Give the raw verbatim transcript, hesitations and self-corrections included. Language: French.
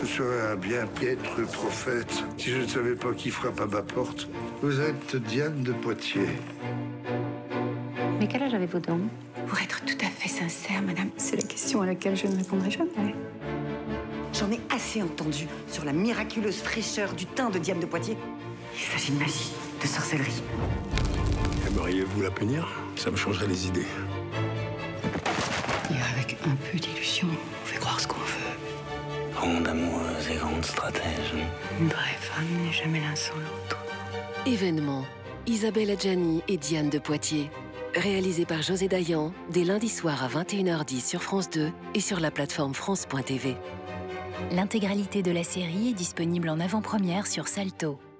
Je serais un bien piètre prophète si je ne savais pas qui frappe à ma porte. Vous êtes Diane de Poitiers. Mais quel âge avez-vous donc? Pour être tout à fait sincère, madame, c'est la question à laquelle je ne répondrai jamais. J'en ai assez entendu sur la miraculeuse fraîcheur du teint de Diane de Poitiers. Il s'agit de magie, de sorcellerie. Aimeriez-vous la punir? Ça me changerait les idées. Et avec un peu d'illusion, on fait croire ce qu'on veut. Grande amoureuse et grande stratège. Une vraie femme n'est jamais l'un sans l'autre. Événement. Isabelle Adjani et Diane de Poitiers. Réalisé par José Dayan, dès lundi soir à vingt et une heures dix sur France deux et sur la plateforme France point T V. L'intégralité de la série est disponible en avant-première sur Salto.